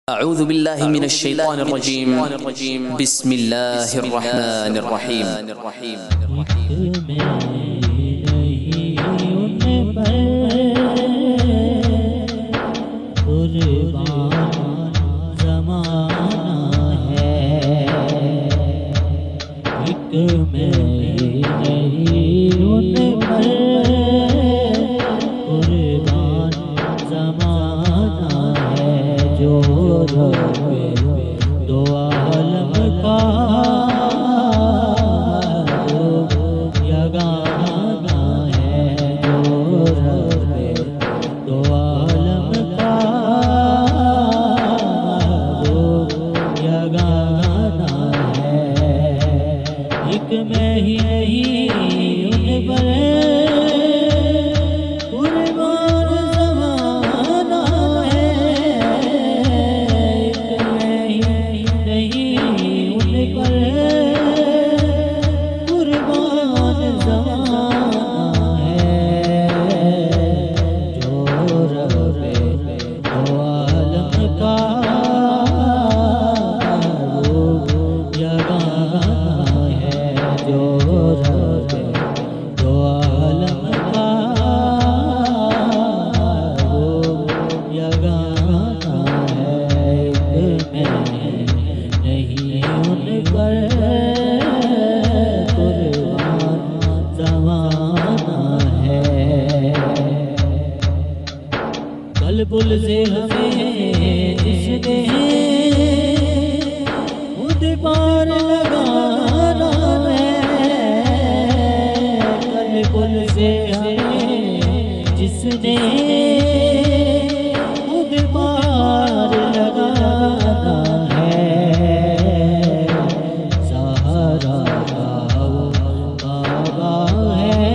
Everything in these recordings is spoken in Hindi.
अऊज़ु बिल्लाहि मिनश शैतानिर रजीम बिस्मिल्लाहिर रहमानिर रहीम। दो आलम का यगाना है जो रब्बे दो आलम का यगाना है। एक में ही नहीं उन पर बुल से हमें जिसने खुद पार लगाना है। कल बुल से हमें जिसने खुद पार लगाना है। सहारा बाबा है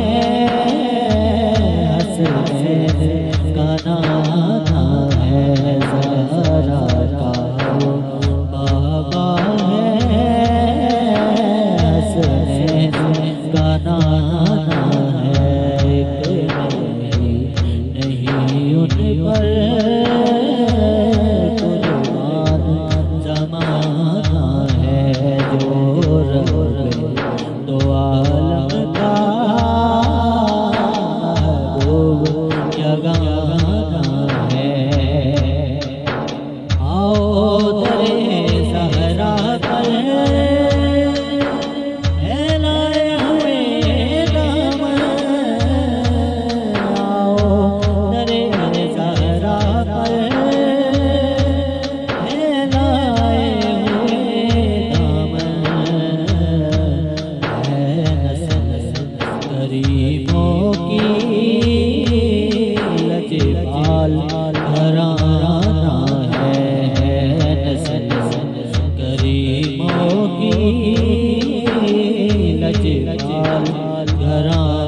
हसरत का नाम है। सहारा का बाबा है हसरत का नाम है। नहीं उन पर कुर्बान ज़माना है जो रब्बे दो आलम का यगाना है। आओ दरे सहरा पर फैलाए हुए दामन। आओ दरे सहरा पर फैलाए हुए दामन। है नस्ल गरीबों की लजपाल घराना है। नस्ल गरीबों की लजपाल घराना